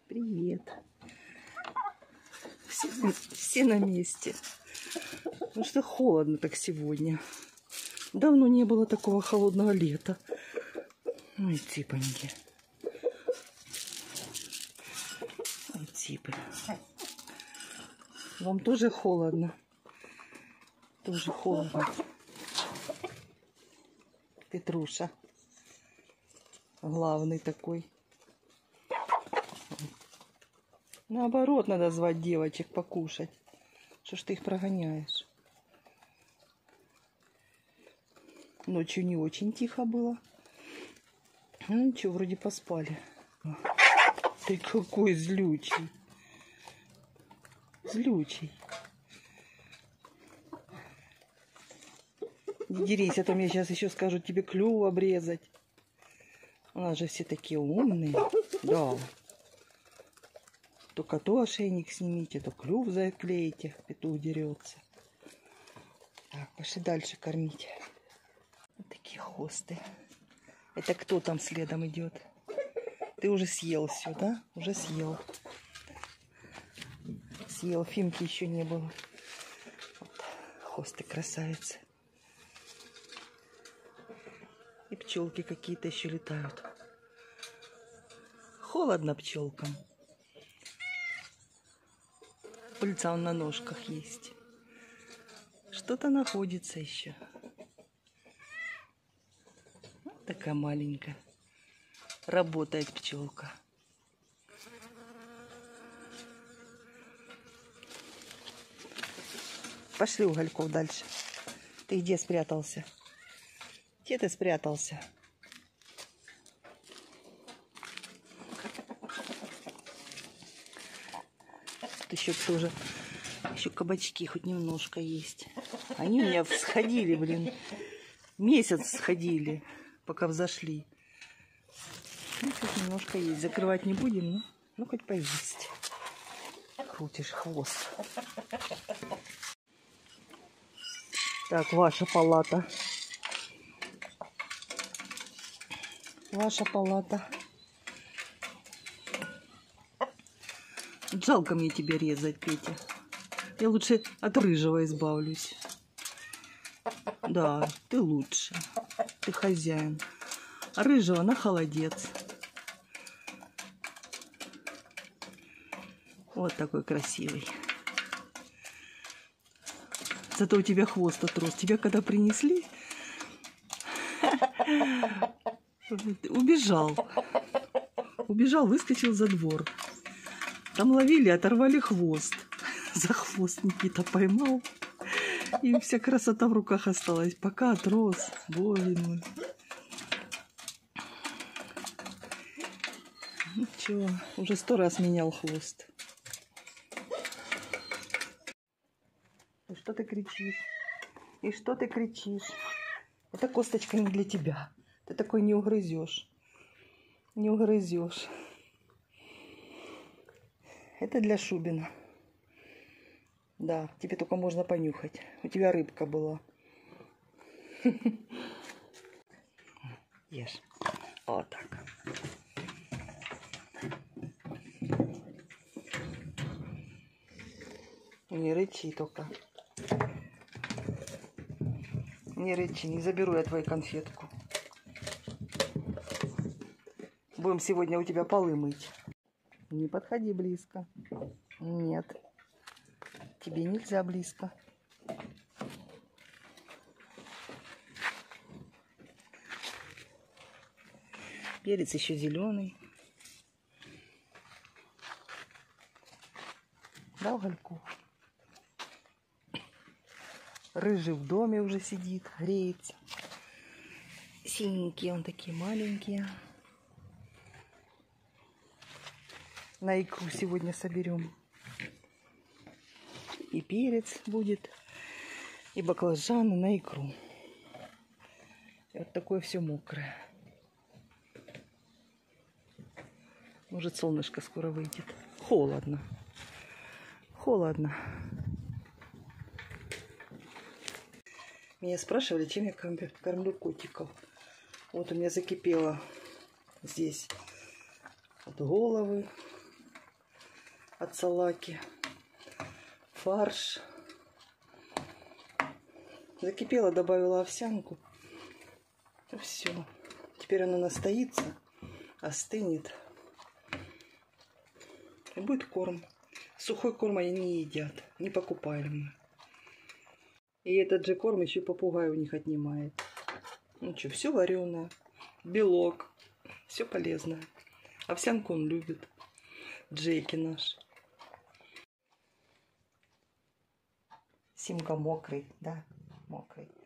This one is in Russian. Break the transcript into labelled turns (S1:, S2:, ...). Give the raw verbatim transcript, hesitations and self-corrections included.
S1: Привет. Все, все на месте. Потому что холодно так сегодня. Давно не было такого холодного лета. Ой, цыпоньки. Ой, цыпы. Вам тоже холодно? Тоже холодно. Петруша. Главный такой. Наоборот, надо звать девочек покушать. Что ж ты их прогоняешь? Ночью не очень тихо было. Ну ничего, вроде поспали. Ты какой злючий. Злючий. Не дерись, а то мне сейчас еще скажут тебе клюв обрезать. У нас же все такие умные. Да. Только то ошейник снимите, то клюв заклеите. Петух дерется. Так, пошли дальше кормить. Вот такие хвосты. Это кто там следом идет? Ты уже съел все, да? Уже съел. Съел. Фимки еще не было. Вот. Хвосты красавицы. И пчелки какие-то еще летают. Холодно пчелкам. Пыльца он на ножках есть. Что-то находится еще. Вот такая маленькая. Работает пчелка. Пошли, Угольков, дальше. Ты где спрятался? Где ты спрятался? Тут еще тоже, еще кабачки хоть немножко есть. Они у меня всходили, блин. Месяц сходили, пока взошли. Ну, хоть немножко есть. Закрывать не будем, но ну хоть поесть. Крутишь хвост. Так, ваша палата. Ваша палата. Жалко мне тебя резать, Петя. Я лучше от рыжего избавлюсь. Да, ты лучше. Ты хозяин. А рыжего на холодец. Вот такой красивый. Зато у тебя хвост отрос. Тебя когда принесли, убежал. Убежал, выскочил за двор. Там ловили, оторвали хвост. За хвост Никита поймал. И вся красота в руках осталась. Пока отрос. Боже мой. Ну чего, уже сто раз менял хвост. И что ты кричишь? И что ты кричишь? Эта косточка не для тебя. Ты такой не угрызешь. Не угрызешь. Это для Шубина. Да, тебе только можно понюхать. У тебя рыбка была. Ешь. Вот так. Не рычи только. Не рычи, не заберу я твою конфетку. Будем сегодня у тебя полы мыть. Не подходи близко. Нет. Тебе нельзя близко. Перец еще зеленый. Да, Угольку? Рыжий в доме уже сидит, греется. Синенькие, он такие маленькие. На икру сегодня соберем. И перец будет, и баклажаны на икру. И вот такое все мокрое. Может, солнышко скоро выйдет. Холодно. Холодно. Меня спрашивали, чем я кормлю котиков. Вот у меня закипело здесь от головы от салаки. Фарш. Закипела, добавила овсянку. И все. Теперь она настоится, остынет. И будет корм. Сухой корм они не едят. Не покупали мы. И этот же корм еще попугай у них отнимает. Ну что, все вареное. Белок. Все полезное. Овсянку он любит. Джейки наш. Симка мокрый, да, мокрый.